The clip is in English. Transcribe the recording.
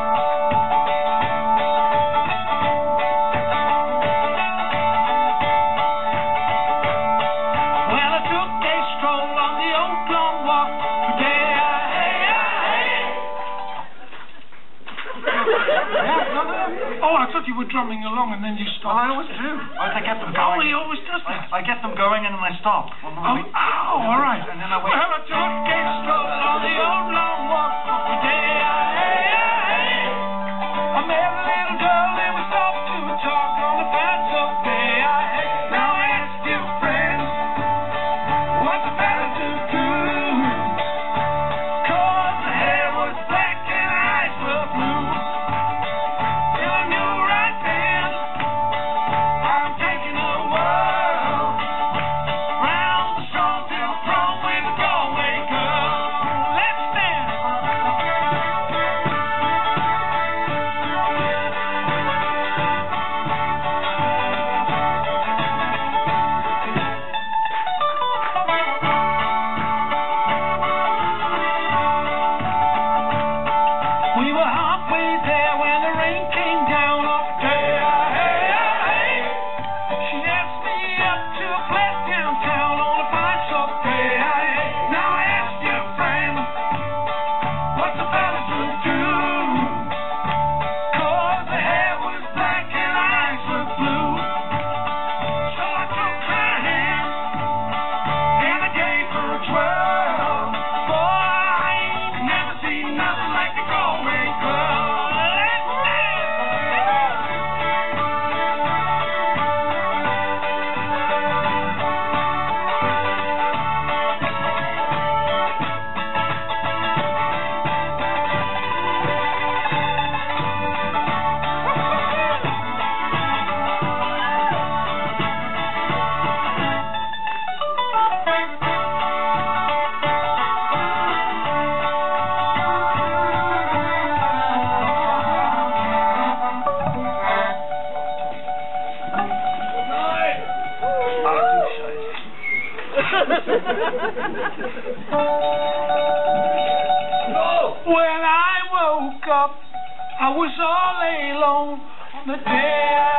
Oh, I thought you were drumming along and then you stopped. Well, I always do. I get them going. Oh, he always does that. I get them going and then I stop. All right. And then I wait. Well, I took a stroll on the old long walk the day I met a little girl and we stopped to talk on the fence of day. Now I asked your friend, what's the fella to do? 'Cause the hair was black and the eyes were blue. When I woke up, I was all alone on the day